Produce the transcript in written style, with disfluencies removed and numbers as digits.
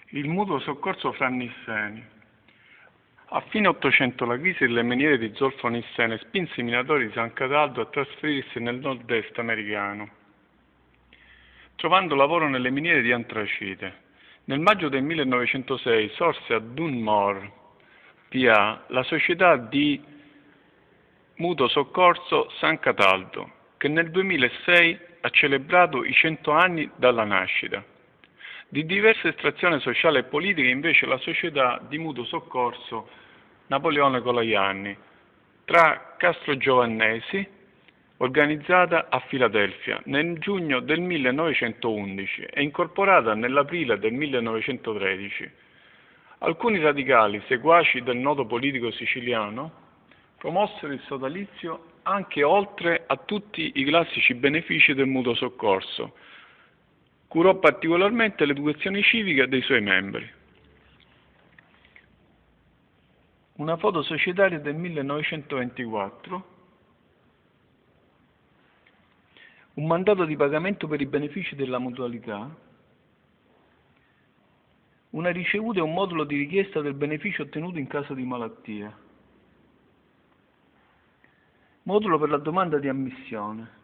Il mutuo soccorso fra Nisseni. A fine Ottocento la crisi delle miniere di zolfo nissene spinse i minatori di San Cataldo a trasferirsi nel nord-est americano, trovando lavoro nelle miniere di antracite. Nel maggio del 1906 sorse a Dunmore, PA, la società di mutuo soccorso San Cataldo, che nel 2006 ha celebrato i 100 anni dalla nascita. Di diversa estrazione sociale e politica invece la società di mutuo soccorso Napoleone Colajanni, tra Castrogiovannesi, organizzata a Filadelfia nel giugno del 1911 e incorporata nell'aprile del 1913. Alcuni radicali, seguaci del noto politico siciliano, promossero il sodalizio anche oltre a tutti i classici benefici del mutuo soccorso. Curò particolarmente l'educazione civica dei suoi membri. Una foto societaria del 1924, un mandato di pagamento per i benefici della mutualità, una ricevuta e un modulo di richiesta del beneficio ottenuto in caso di malattia, modulo per la domanda di ammissione.